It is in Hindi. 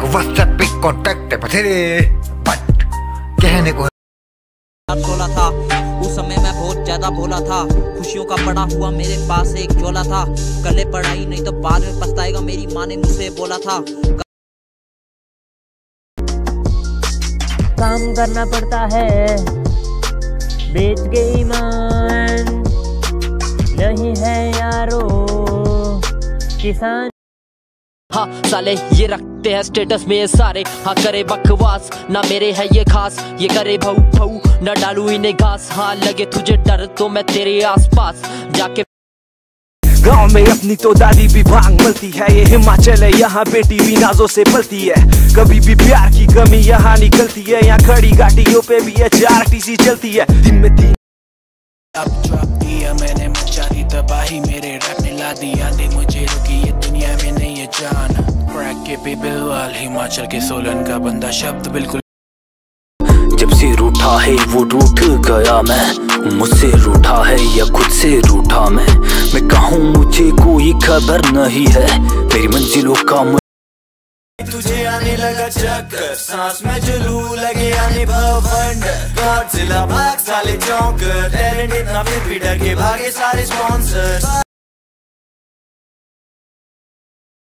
व्हाट्सएप पे कांटेक्ट है बथेरे, बट कहने को बोला था उस समय मैं बहुत ज्यादा भोला था। खुशियों का पड़ा हुआ मेरे पास एक झोला था। कल पढ़ाई नहीं तो बाद में पछताएगा, मेरी माँ ने मुझसे बोला था। काम करना पड़ता है, बेच के ईमान नहीं है यारो किसान। हाँ साले ये रखते हैं स्टेटस में ये सारे, हाँ करे बकवास ना मेरे है ये खास, ये करे भाऊ भाऊ ना डालू इन्हें घास। हाँ लगे तुझे डर तो मैं तेरे आसपास जाके। गांव में अपनी तो दादी भी भांग मलती है, ये हिमाचल है यहाँ बेटी भी नाजों से पलती है। कभी भी प्यार की कमी यहाँ निकलती है, यहाँ खड़ी घाटियों पे भी HRTC चलती है। दिन में 3 अब ड्रॉप दिया मैंने, मचा दी तबाही, मेरे रैप ने ला दिया दे मुझे रुकी ये दुनिया में नहीं है जान। क्रैक के पे बिलवाल, हिमाचल के सोलन का बंदा, शब्द बिल्कुल। जब से रूठा है वो रूठ गया मैं, मुझसे रूठा है या खुद से रूठा मैं कहूँ मुझे कोई खबर नहीं है मेरी मंजिलों का। तुझे आने लगा चक्कर, सांस में जलू लगे आने भवंड, गॉडजिला भाग साले चौंकर, टैलेंट इतना फिर भी डर के भागे सारे स्पॉन्सर्स।